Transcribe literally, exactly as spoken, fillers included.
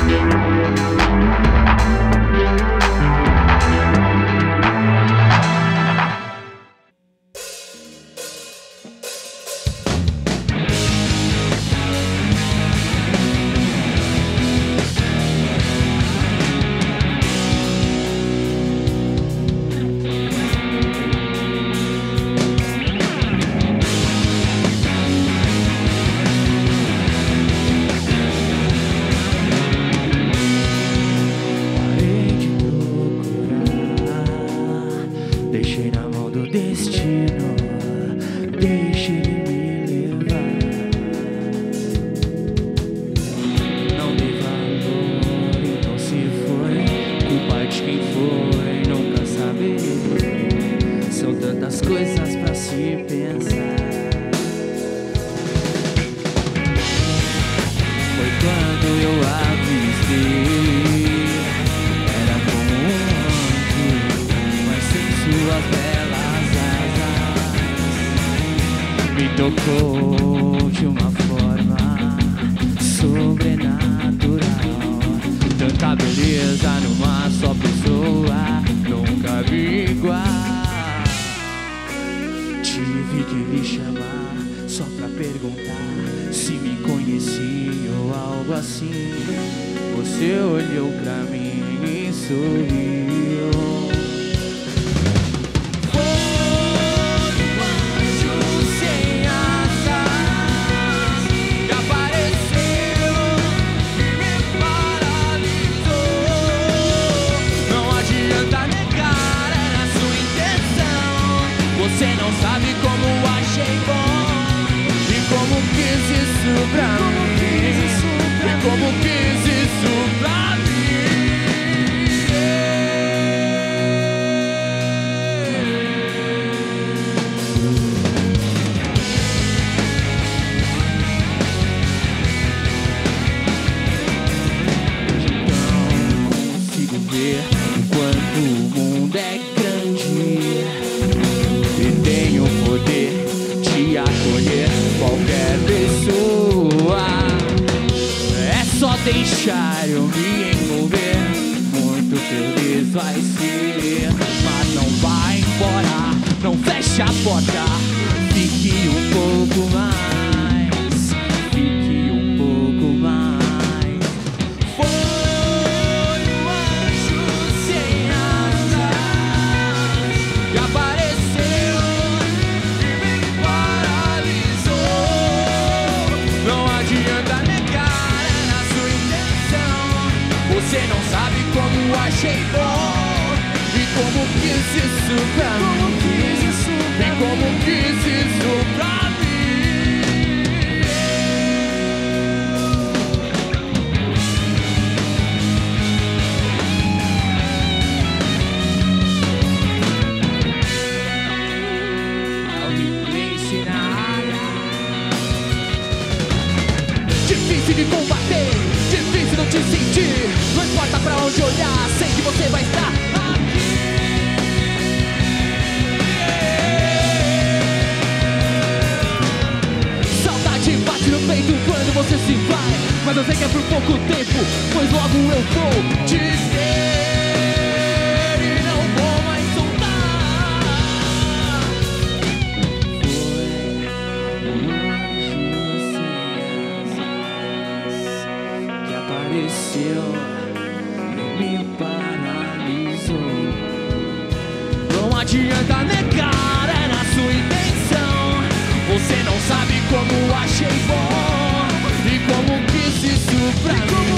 tocou de uma forma sobrenatural. Tanta beleza numa só pessoa, nunca vi igual. Tive que lhe chamar só pra perguntar se me conhecia ou algo assim. Você olhou pra mim e sorriu. Você não sabe como achei bom e como quis isso pra mim, e como quis isso pra mim. Então consigo ver o quanto o mundo é grande e tenho o poder de acolher qualquer pessoa. É só deixar eu me envolver, muito feliz vai ser. Mas não vai embora, não feche a porta, fique um pouco mais, fique um pouco mais. Foi um anjo sem asas que apareceu e me paralisou. Não adianta negar, é na sua intenção. Você não sabe como achei bom e como quis isso pra mim, e como quis isso pra mim. Difícil de combater, difícil não te sentir. Não importa pra onde olhar, sei que você vai estar aqui. Saudade bate no peito quando você se vai, mas eu sei que é por pouco tempo, pois logo eu vou te ver e não vou mais soltar. Apareceu e me paralisou. Não adianta negar, é na sua intenção. Você não sabe como achei bom e como quis isso pra mim.